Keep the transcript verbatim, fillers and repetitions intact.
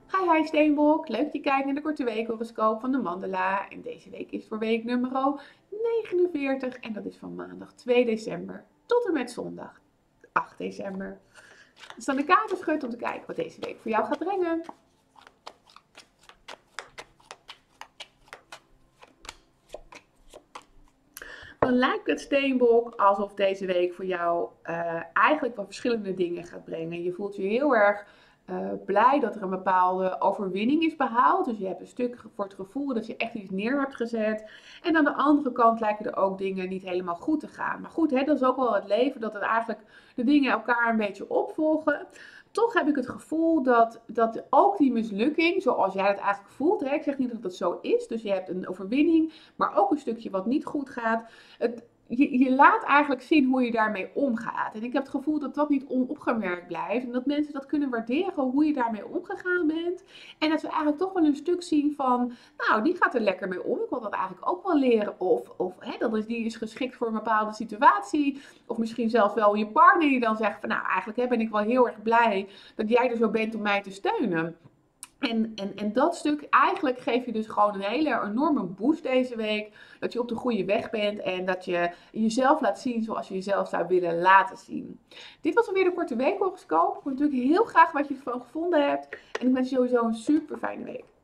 Hi, hi Steenbok. Leuk dat je kijkt naar de korte weekhoroscoop van de Mandala. En deze week is voor week nummer negenenveertig en dat is van maandag twee december tot en met zondag acht december. Dus dan de kaarten schud om te kijken wat deze week voor jou gaat brengen. Dan lijkt het Steenbok alsof deze week voor jou uh, eigenlijk wel verschillende dingen gaat brengen. Je voelt je heel erg uh, blij dat er een bepaalde overwinning is behaald. Dus je hebt een stuk voor het gevoel dat je echt iets neer hebt gezet. En aan de andere kant lijken er ook dingen niet helemaal goed te gaan. Maar goed, hè, dat is ook wel het leven, dat het eigenlijk de dingen elkaar een beetje opvolgen. Toch heb ik het gevoel dat, dat ook die mislukking, zoals jij het eigenlijk voelt, hè, ik zeg niet dat het zo is, dus je hebt een overwinning, maar ook een stukje wat niet goed gaat. Het, je, je laat eigenlijk zien hoe je daarmee omgaat. En ik heb het gevoel dat dat niet onopgemerkt blijft. En dat mensen dat kunnen waarderen hoe je daarmee omgegaan bent. En dat we eigenlijk toch wel een stuk zien van, nou, die gaat er lekker mee om. Ik wil dat eigenlijk ook wel leren. Of, of hè, dat is, die is geschikt voor een bepaalde situatie. Of misschien zelfs wel je partner die dan zegt van, nou, eigenlijk hè, ben ik wel heel erg blij dat jij er zo bent om mij te steunen. En, en, en dat stuk, eigenlijk geef je dus gewoon een hele enorme boost deze week. Dat je op de goede weg bent en dat je jezelf laat zien zoals je jezelf zou willen laten zien. Dit was alweer de korte weekhoroscoop. Ik hoor natuurlijk heel graag wat je ervan gevonden hebt. En ik wens je sowieso een super fijne week.